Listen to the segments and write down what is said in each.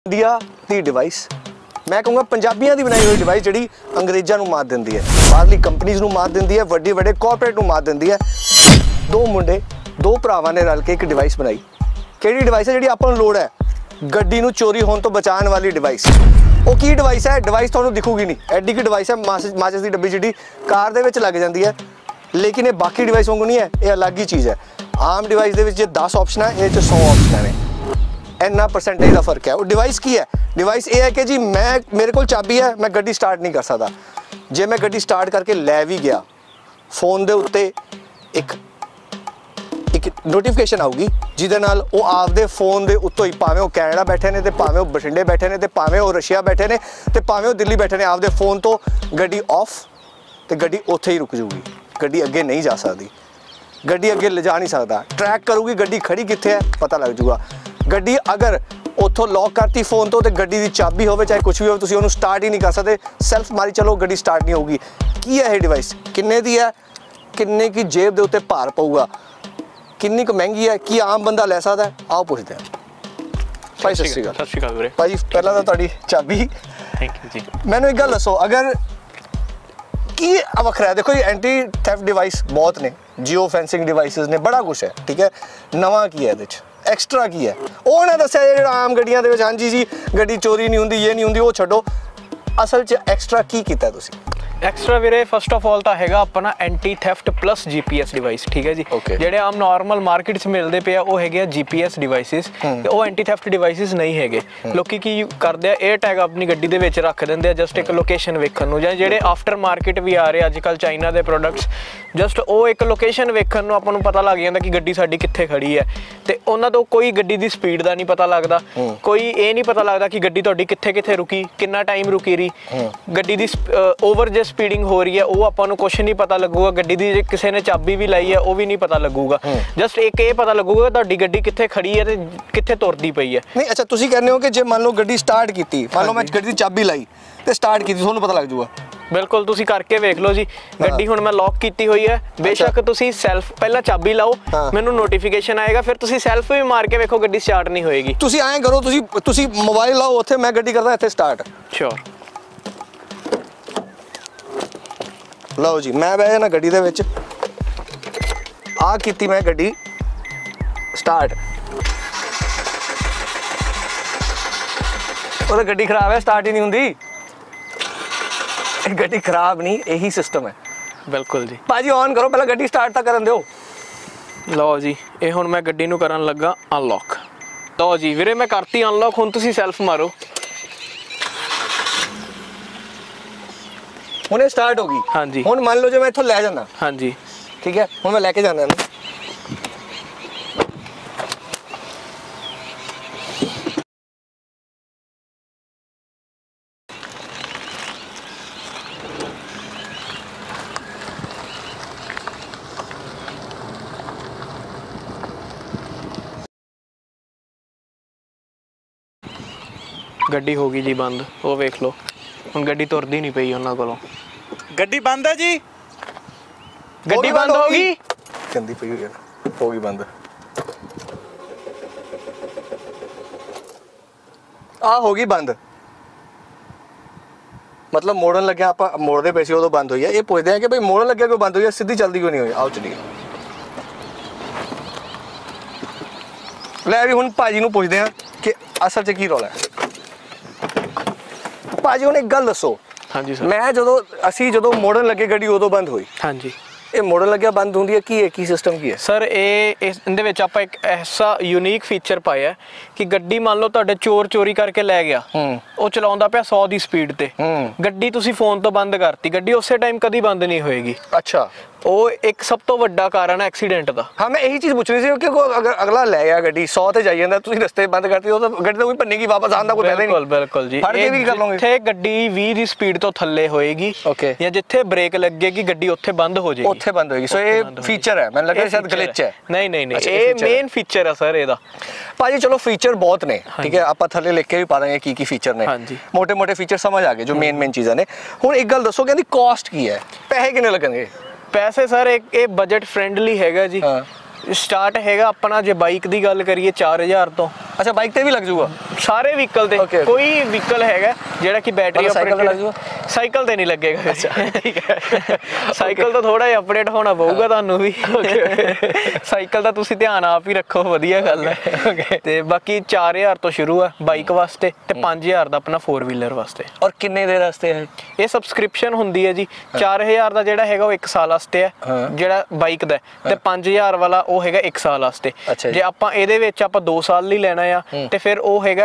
India की device मैं कहूँगा पंजाबियों की बनाई हुई डिवाइस जी अंग्रेज़ों को मात देंदी है, बाहरली कंपनीज़ मात देंदी है, वड्डे वड्डे कॉरपोरेट को मात देंदी है। दो मुंडे दो भरावां ने रल के एक डिवाइस बनाई। किहड़ी डिवाइस है जी आपां नूं लोड़ है गड्डी नूं चोरी होने तो बचाने वाली डिवाइस। वो की डिवाइस है? डिवाइस तुहानूं दिखूगी नहीं, एडी की डिवाइस है माचिस की डब्बी जी कार दे विच लग जाती है, लेकिन ये बाकी डिवाइस वांगू नहीं है, ये अलग ही चीज़ है। आम डिवाइस दे विच जे 10 ऑप्शन है, ये 100 ऑप्शन है, इन्ना परसेंटेज का फर्क है। वो डिवाइस की है? डिवाइस ये है कि जी मेरे को चाबी है, मैं गड्डी स्टार्ट नहीं कर सकता। जे मैं गड्डी स्टार्ट करके लै भी गया, फोन के उत्ते एक नोटिफिकेशन आऊगी जिहदे नाल वो आपदे फोन के उत्तों ही, भावें वो कैनेडा बैठे ने, भावें वो बठिंडे बैठे ने, भावें वो रशिया बैठे ने, भावें वो दिल्ली बैठे ने, आपदे फोन तो गड्डी ऑफ तो गड्डी उत्थे ही रुक जूगी, गड्डी अगे नहीं जा सकती, गड्डी अगे ले जा नहीं सकता। ट्रैक करूगी गड्डी खड़ी कित्थे है पता लग जूगा। गड्डी अगर उतों लॉक करती फोन तो गड्डी की चाबी हो चाहे कुछ भी हो, तुसीं उहनूं स्टार्ट ही नहीं कर सकते। सैल्फ मारी चलो गड्डी स्टार्ट नहीं होगी। की है ये डिवाइस? किन्ने दी है? किन्ने की जेब के उत्ते भार पऊगा? किन्नी क महंगी है? की आम बंदा लै सकदा है? आओ पुछदे हैं। भाई सत श्री अकाल वीरे। भाई पहला तो तुहाडी चाबी। Thank you ji. मैनूं एक गल दसो, अगर की वखरा है, देखो जी एंटी थैफ्ट डिवाइस बहुत ने, जियो फेंसिंग डिवाइसिस ने, बड़ा कुछ है, ठीक है। नवा की है एक्सट्रा की है? वो ना दस्या जो आम गड्डियां दे विच हाँ जी गड्डी चोरी नहीं होंदी, ये नहीं होंदी, वो छड्डो, असल च एक्सट्रा की कीता तुसीं? Extra Veere first of all तो हैगा अपना anti theft plus GPS device, ठीक है जी। ਜਿਹੜੇ ਆਮ ਨਾਰਮਲ ਮਾਰਕੀਟ 'ਚ ਮਿਲਦੇ ਪਏ ਆ ਉਹ ਹੈਗੇ ਆ ਜੀਪੀਐਸ ਡਿਵਾਈਸਿਸ, ਤੇ ਉਹ ਐਂਟੀ ਥੈਫਟ ਡਿਵਾਈਸਿਸ ਨਹੀਂ ਹੈਗੇ। ਲੋਕੀ ਕੀ ਕਰਦੇ ਆ, 에ਅਰ ਟੈਗ ਆਪਣੀ ਗੱਡੀ ਦੇ ਵਿੱਚ ਰੱਖ ਦਿੰਦੇ ਆ ਜਸਟ ਇੱਕ ਲੋਕੇਸ਼ਨ ਵੇਖਣ ਨੂੰ, ਜਾਂ ਜਿਹੜੇ ਆਫਟਰ ਮਾਰਕੀਟ ਵੀ ਆ ਰਹੇ ਅੱਜ ਕੱਲ੍ਹ ਚਾਈਨਾ ਦੇ ਪ੍ਰੋਡਕਟਸ, ਜਸਟ ਉਹ ਇੱਕ ਲੋਕੇਸ਼ਨ ਵੇਖਣ ਨੂੰ ਆਪਾਂ ਨੂੰ ਪਤਾ ਲੱਗ ਜਾਂਦਾ ਕਿ ਗੱਡੀ ਸਾਡੀ ਕਿੱਥੇ ਖੜੀ ਹੈ, ਤੇ ਉਹਨਾਂ ਤੋਂ ਕੋਈ ਗੱਡੀ ਦੀ ਸਪੀਡ ਦਾ ਨਹੀਂ ਪਤਾ ਲੱਗਦਾ, ਕੋਈ ਇਹ ਨਹੀਂ ਪਤਾ ਲੱਗਦਾ ਕਿ ਗੱਡੀ ਤੁਹਾਡੀ ਕਿੱਥੇ ਕਿੱਥੇ ਰੁਕੀ, ਕਿੰਨਾ ਟਾਈਮ ਰੁਕੀ ਰਹੀ, ਗੱਡੀ ਦੀ ਓਵਰ ਜੇ स्पीडिंग हो रही है वो आपको कुछ नहीं पता लगूगा, गड्डी दी किसी ने चाबी भी लाई है वो भी नहीं पता लगूगा, जस्ट एक ये पता लगूगा तुहाडी गड्डी कित्थे खड़ी है ते कित्थे तुरदी पई है। नहीं अच्छा, तुसीं कहने हो कि जे मान लो गड्डी स्टार्ट कीती, मान लो मैं गड्डी दी चाबी लाई ते स्टार्ट कीती, तुहानूं पता लग जूगा? बिल्कुल, तुसीं करके वेख लो जी। गड्डी हुण मैं लॉक कीती हुई है, बेशक तुसीं सैल्फ पहला चाबी लाओ, मैनूं नोटिफिकेशन आएगा, फिर तुसीं सैल्फ भी मार के वेखो गड्डी स्टार्ट नहीं होएगी। तुसीं ऐं करो, तुसीं मोबाइल लाओ उत्थे, मैं गड्डी करदा इत्थे स्टार्ट। श्योर। लो जी, मैं बह जाना गड्डी दे विच, आ कीती मैं गड्डी स्टार्ट, और गड्डी खराब है, स्टार्ट ही नहीं हुंदी। गड्डी खराब नहीं, यही सिस्टम है। बिल्कुल जी। भाजी ऑन करो, पहले गड्डी स्टार्ट तो करन दिओ। लो जी, ये हुण मैं गड्डी नूं करन लगा अनलॉक। लो जी वीरे, मैं करती अनलॉक, हुण तुसीं सैल्फ मारो। हुणे स्टार्ट होगी। हाँ जी। हुण मान लो जो मैं इत्थों लै जाना। हाँ जी। ठीक है, हुण मैं लैके जाना है। गड्डी हो गई जी बंद, वो वेख लो, हुण गड्डी तुरदी नहीं पई उन्हां कोलों। गड्डी बंद है जी, गड्डी बंद होगी, गंदी पई हुई है, होगी बंद। आ होगी बंद, मतलब मोड़न लगे आप मोड़ते पे सी उदों बंद हुई है। ये पूछते हैं कि भाई मोड़न लगे क्यों बंद हुई है, सीधी चलती क्यों नहीं हुई? आओ चलिए ले भी हुण भाजी नूं पुछदे हैं कि असल च की रौला है। भाजी हुण एक गल दसो। हाँ जी सर। मैं जो मोड़न लगे गड्डी उदों बंद हुई। हाँ जी। ये मोड़न लगे बंद होंदी है की सिस्टम की है? सर इहदे विच आपां एक ऐसा यूनीक फीचर पाया कि गड्डी मान लो तुहाडे चोर चोरी करके लै गया, वो चलाउंदा पिया 100 दी स्पीड ते, गड्डी तुसीं फोन तो बंद करती, गड्डी उसे टाइम कदी बंद नहीं होएगी। अच्छा, वो एक सब तो वड्डा कारण है एक्सीडेंट का। हाँ, मैं यही चीज़ पूछ रही थी कि अगर अगला लै गया गड्डी 100 ते जाई जांदा, तुसीं रस्ते बंद करती हो तो गड्डी तो कोई भन्नेगी वापस आंदा कोई फायदा नहीं। बिल्कुल जी। फड़ के भी कर लोगे? जिथे गड्डी 20 दी स्पीड तो थल्ले होएगी या जिथे ब्रेक लगेगी गड्डी उत्थे बंद हो जाएगी, उत्थे बंद होएगी। सो ये फीचर है, मैंने लगा शायद ग्लिच है। नहीं नहीं नहीं, ये मेन फीचर है सर ਇਹਦਾ। भाजी चलो फीचर बहुत ने, ठीक है, आप थले लिख के भी पा देंगे की फीचर ने। मोटे मोटे फीचर समझ आ गए जो मेन चीज़ां ने। हुण एक गल दसो, कहंदी कॉस्ट की है, पैसे किन्ने लगणगे? पैसे सर एक बजट फ्रेंडली हैगा जी। ਸਟਾਰਟ ਹੈਗਾ ਆਪਣਾ ਜੇ ਬਾਈਕ ਦੀ ਗੱਲ ਕਰੀਏ 4000 ਤੋਂ। ਅੱਛਾ ਬਾਈਕ ਤੇ ਵੀ ਲੱਗ ਜਾਊਗਾ ਸਾਰੇ ਵਹੀਕਲ ਤੇ ਕੋਈ ਵਹੀਕਲ ਹੈਗਾ ਜਿਹੜਾ ਕਿ ਬੈਟਰੀ ਆਪਰੇਟਡ, ਸਾਈਕਲ ਤੇ ਨਹੀਂ ਲੱਗੇਗਾ। ਠੀਕ ਹੈ ਸਾਈਕਲ ਤਾਂ ਥੋੜਾ ਜਿਹਾ ਅਪਡੇਟ ਹੋਣਾ ਪਊਗਾ ਤੁਹਾਨੂੰ ਵੀ। ਸਾਈਕਲ ਦਾ ਤੁਸੀਂ ਧਿਆਨ ਆਪ ਹੀ ਰੱਖੋ, ਵਧੀਆ ਗੱਲ ਹੈ। ਤੇ ਬਾਕੀ 4000 ਤੋਂ ਸ਼ੁਰੂ ਆ ਬਾਈਕ ਵਾਸਤੇ ਤੇ 5000 ਦਾ ਆਪਣਾ 4 ਵੀਲਰ ਵਾਸਤੇ। ਔਰ ਕਿੰਨੇ ਦੇਰ ਵਾਸਤੇ ਹੈ ਇਹ ਸਬਸਕ੍ਰਿਪਸ਼ਨ ਹੁੰਦੀ ਹੈ ਜੀ? 4000 ਦਾ ਜਿਹੜਾ ਹੈਗਾ ਉਹ 1 ਸਾਲ ਵਾਸਤੇ ਹੈ ਜਿਹੜਾ ਬਾਈਕ ਦਾ, ਤੇ 5000 ਵਾਲਾ ਉਹ ਹੈਗਾ 1 ਸਾਲ ਵਾਸਤੇ। ਜੇ ਆਪਾਂ ਇਹਦੇ ਵਿੱਚ ਆਪਾਂ 2 ਸਾਲ ਲਈ ਲੈਣਾ ਆ ਤੇ ਫਿਰ ਉਹ ਹੈਗਾ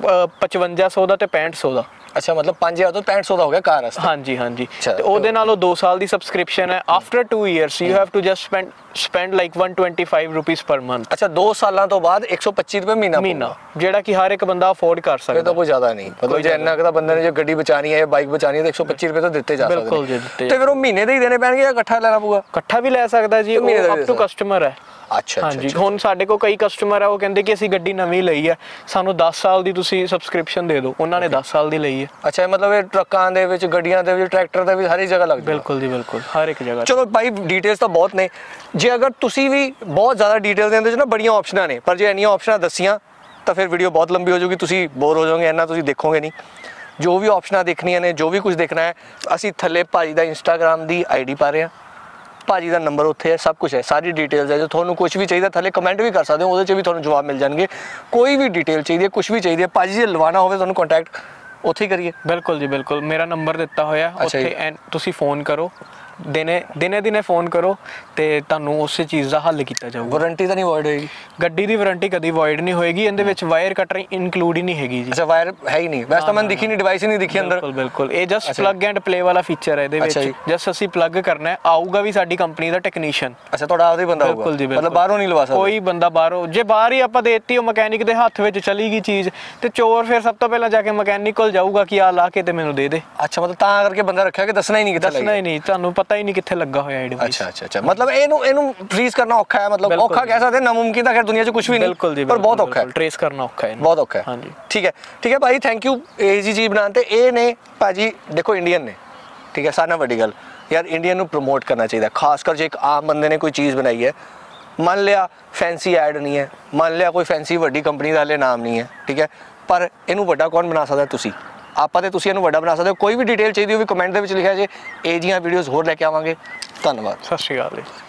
5500 ਦਾ ਤੇ 6500 ਦਾ। ਅੱਛਾ ਮਤਲਬ 5000 ਤੋਂ 6500 ਦਾ ਹੋ ਗਿਆ ਕਾਰ ਵਾਸਤੇ। ਹਾਂਜੀ ਹਾਂਜੀ, ਤੇ ਉਹਦੇ ਨਾਲੋਂ 2 ਸਾਲ ਦੀ ਸਬਸਕ੍ਰਿਪਸ਼ਨ ਹੈ। After 2 years you have to just spend like 125 rupees per month। ਅੱਛਾ 2 ਸਾਲਾਂ ਤੋਂ ਬਾਅਦ 125 ਰੁਪਏ ਮਹੀਨਾ ਜਿਹੜਾ ਕਿ ਹਰ ਇੱਕ ਬੰਦਾ ਅਫੋਰਡ ਕਰ ਸਕਦਾ। ਇਹ ਤਾਂ ਕੋਈ ਜ਼ਿਆਦਾ ਨਹੀਂ, ਮਤਲਬ ਜੇ ਇੰਨਾ ਕੁ ਬੰਦੇ ਨੇ ਜੇ ਗੱਡੀ ਬਚਾਣੀ ਹੈ ਜਾਂ ਬਾਈਕ ਬਚਾਣੀ ਹੈ ਤਾਂ 125 ਰੁਪਏ ਤਾਂ ਦਿੱਤੇ ਜਾ ਸਕਦੇ। ਬਿਲਕੁਲ ਜੀ ਦਿੱਤੇ। ਤੇ ਫਿਰ ਉਹ ਮਹੀਨੇ ਦੇ ਹੀ ਦੇਣੇ ਪੈਣਗੇ ਜਾਂ ਇਕੱਠਾ ਲੈਣਾ ਪਊਗਾ? ਇਕੱਠਾ ਵੀ ਲੈ ਸਕਦਾ ਜੀ, ਉਹ ਅਪ ਟੂ ਕਸਟਮਰ ਹੈ। ਅੱਛਾ ਹਾਂਜੀ, ਹੁਣ ਸਾਡੇ ਕੋਲ ਕਈ ਕਸਟਮਰ ਆ ਉਹ ਕਹਿੰਦੇ ਕਿ ਅਸੀਂ ਗੱਡੀ ਨਵੀਂ ਲਈ ਹੈ, ਸਾਨੂੰ 10 ਸਾਲ ਦੀ ਤੁਸੀਂ ਸਬਸਕ੍ਰਿਪਸ਼ਨ ਦੇ ਦਿਓ। ਉਹਨਾਂ ਨੇ 10 ਸਾਲ ਦੀ ਲਈ ਹੈ। ਅੱਛਾ ਮਤਲਬ ਇਹ ਟਰੱਕਾਂ ਦੇ ਵਿੱਚ, ਗੱਡੀਆਂ ਦੇ ਵਿੱਚ, ਟਰੈਕਟਰ ਦੇ ਵਿੱਚ, ਹਰ ਜਗ੍ਹਾ ਲੱਗਦਾ। ਬਿਲਕੁਲ ਜੀ ਬਿਲਕੁਲ, ਹਰ ਇੱਕ ਜਗ੍ਹਾ। ਚਲੋ ਭਾਈ ਡਿਟੇਲਸ ਤਾਂ ਬਹੁਤ ਨੇ, ਜੇ ਅਗਰ ਤੁਸੀਂ ਵੀ ਬਹੁਤ ਜ਼ਿਆਦਾ ਡਿਟੇਲ ਦੇ ਅੰਦਰ ਨਾ ਬੜੀਆਂ ਆਪਸ਼ਨਾਂ ਨੇ, ਪਰ ਜੇ ਇੰਨੀਆਂ ਆਪਸ਼ਨਾਂ ਦੱਸੀਆਂ ਤਾਂ ਫਿਰ ਵੀਡੀਓ ਬਹੁਤ ਲੰਬੀ ਹੋ ਜਾਊਗੀ, ਤੁਸੀਂ ਬੋਰ ਹੋ ਜਾਓਗੇ, ਇੰਨਾ ਤੁਸੀਂ ਦੇਖੋਗੇ ਨਹੀਂ। ਜੋ ਵੀ ਆਪਸ਼ਨਾਂ ਦੇਖਣੀਆਂ ਨੇ, ਜੋ ਵੀ ਕੁਝ ਦੇਖਣਾ ਹੈ, ਅਸੀਂ ਥੱਲੇ ਭਾਜੀ ਦਾ ਇੰਸਟਾਗ੍ਰਾਮ ਦੀ ਆਈਡੀ ਪਾ ਰਹੇ ਹਾਂ, ਭਾਜੀ ਦਾ ਨੰਬਰ ਉੱਥੇ ਹੈ, ਸਭ ਕੁਝ ਹੈ, ਸਾਰੀ ਡਿਟੇਲਸ ਹੈ। ਜੇ ਤੁਹਾਨੂੰ ਕੁਝ ਵੀ ਚਾਹੀਦਾ ਥੱਲੇ ਕਮੈਂਟ ਵੀ ਕਰ ਸਕਦੇ ਹੋ, ਉਹਦੇ 'ਚ ਵੀ ਤੁਹਾਨੂੰ ਜਵਾਬ ਮਿਲ ਜਾਣਗੇ। ਕੋਈ ਵੀ ਡਿਟੇਲ ਚਾਹੀਦੀ ਹੈ, ਕੁਝ ਵੀ ਚਾਹੀਦੀ ਹੈ, ਭਾਜੀ ਜੇ ਲਵਾਉਣਾ ਹੋਵੇ ਤੁਹਾਨੂੰ ਕੰਟੈਕਟ ਉੱਥੇ ਹੀ ਕਰੀਏ। ਬਿਲਕੁਲ ਜੀ ਬਿਲਕੁਲ, ਮੇਰਾ ਨੰਬਰ ਦਿੱਤਾ ਹੋਇਆ ਉੱਥੇ, ਤੁਸੀਂ ਫੋਨ ਕਰੋ, ਦਿਨੇ ਫੋਨ ਕਰੋ ਤੇ ਤੁਹਾਨੂੰ ਉਸੇ ਚੀਜ਼ ਦਾ ਹੱਲ ਕੀਤਾ ਜਾਊਗਾ। ਵਾਰੰਟੀ ਤਾਂ ਨਹੀਂ ਵੋਇਡ ਹੋਏਗੀ? ਗੱਡੀ ਦੀ ਵਾਰੰਟੀ ਕਦੀ ਵੋਇਡ ਨਹੀਂ ਹੋਏਗੀ। ਇਹਦੇ ਵਿੱਚ ਵਾਇਰ ਕਟਰ ਇਨਕਲੂਡ ਹੀ ਨਹੀਂ ਹੈਗੀ ਜੀ। ਅੱਛਾ ਵਾਇਰ ਹੈ ਹੀ ਨਹੀਂ? ਵੈਸੇ ਤਾਂ ਮੈਨੂੰ ਦਿਖੀ ਨਹੀਂ, ਡਿਵਾਈਸ ਹੀ ਨਹੀਂ ਦਿਖੀ ਅੰਦਰ। ਬਿਲਕੁਲ ਇਹ ਜਸਟ ਪਲੱਗ ਐਂਡ ਪਲੇ ਵਾਲਾ ਫੀਚਰ ਹੈ ਇਹਦੇ ਵਿੱਚ। ਜਸਟ ਅਸੀਂ ਪਲੱਗ ਕਰਨਾ ਹੈ, ਆਊਗਾ ਵੀ ਸਾਡੀ ਕੰਪਨੀ ਦਾ ਟੈਕਨੀਸ਼ੀਅਨ। ਅੱਛਾ ਤੁਹਾਡਾ ਆਪਦਾ ਹੀ ਬੰਦਾ ਹੋਊਗਾ? ਬਿਲਕੁਲ ਜੀ, ਮਤਲਬ ਬਾਹਰੋਂ ਨਹੀਂ ਲਵਾ ਸਕਦਾ ਕੋਈ ਬੰਦਾ ਬਾਹਰੋਂ। ਜੇ ਬਾਹਰ ਹੀ ਆਪਾਂ ਦੇਤੀ, ਉਹ ਮਕੈਨਿਕ ਦੇ ਹੱਥ ਵਿੱਚ ਚਲੀ ਗਈ ਚੀਜ਼, ਤੇ ਚੋਰ ਫਿਰ ਸਭ ਤੋਂ ਪਹਿਲਾਂ ਜਾ ਕੇ ਮਕੈਨਿਕ ਕੋਲ ਜਾਊਗਾ ਕਿ ਆ ਲਾ ਕੇ ਤੇ ਮੈਨੂੰ ਦੇ ਦੇ। ਅੱਛਾ ਮਤਲਬ ਤਾਂ ਕਰਕੇ ਬੰਦਾ ਰੱਖਿਆ ਕਿ ਦੱਸਣਾ ਹੀ ਨਹੀਂ ਕਿੱਥੇ ਲੱਗਾ? ਦੱਸਣਾ ਹੀ ਨਹੀਂ, ਤੁਹਾਨੂੰ ਪਤਾ ਹੀ ਨਹੀਂ ਕਿੱਥੇ ਲੱਗਾ ਹੋਇਆ ਇਹ। ਅੱਛਾ ਮਤਲਬ ਇਹਨੂੰ ਟ੍ਰੇਸ ਕਰਨਾ ਔਖਾ ਹੈ, ਮਤਲਬ ਔਖਾ ਕਹਿ ਸਕਦੇ, ਨਾਮੁਮਕਿਨ ਤਾਂ ਖੈਰ ਦੁਨੀਆ 'ਚ ਕੁਝ ਵੀ ਨਹੀਂ, ਪਰ ਬਹੁਤ ਔਖਾ ਹੈ ਟ੍ਰੇਸ ਕਰਨਾ, ਔਖਾ ਹੈ, ਬਹੁਤ ਔਖਾ ਹੈ। ਹਾਂਜੀ ਠੀਕ ਹੈ ਭਾਈ, ਥੈਂਕ ਯੂ ਇਹ ਜੀ ਚੀਜ਼ ਬਣਾਉਣ ਤੇ। ਇਹ ਨੇ ਭਾਜੀ ਦੇਖੋ ਇੰਡੀਅਨ ਨੇ, ਠੀਕ ਹੈ, ਸਾਰਿਆਂ ਨਾਲੋਂ ਵੱਡੀ ਗੱਲ ਯਾਰ ਇੰਡੀਅਨ ਨੂੰ ਪ੍ਰਮੋਟ ਕਰਨਾ ਚਾਹੀਦਾ, ਖਾਸ ਕਰ ਜੇ ਇੱਕ ਆਮ ਬੰਦੇ ਨੇ ਕੋਈ ਚੀਜ਼ ਬਣਾਈ ਹੈ। ਮੰਨ ਲਿਆ ਫੈਂਸੀ ਐਡ ਨਹੀਂ ਹੈ, ਮੰਨ ਲਿਆ ਕੋਈ ਫੈਂਸੀ ਵੱਡੀ ਕੰਪਨੀ ਦਾ ਹਲੇ ਨਾਮ ਨਹੀਂ ਹੈ, ਠੀਕ ਹੈ, ਪਰ ਇਹਨੂੰ ਵੱਡਾ ਕੌਣ ਬਣਾ ਸਕਦਾ? ਤੁਸੀਂ। ਆਪਾਂ ਤੇ ਤੁਸੀਂ ਇਹਨੂੰ ਵੱਡਾ ਬਣਾ ਸਕਦੇ ਹੋ। ਕੋਈ ਵੀ ਡਿਟੇਲ ਚਾਹੀਦੀ ਹੋਵੇ ਕਮੈਂਟ ਦੇ ਵਿੱਚ ਲਿਖਿਆ ਜੇ, ਇਹ ਜੀਆਂ ਵੀਡੀਓਜ਼ ਹੋਰ ਲੈ ਕੇ ਆਵਾਂਗੇ। ਧੰਨਵਾਦ, ਸਤਿ ਸ਼੍ਰੀ ਅਕਾਲ ਜੀ।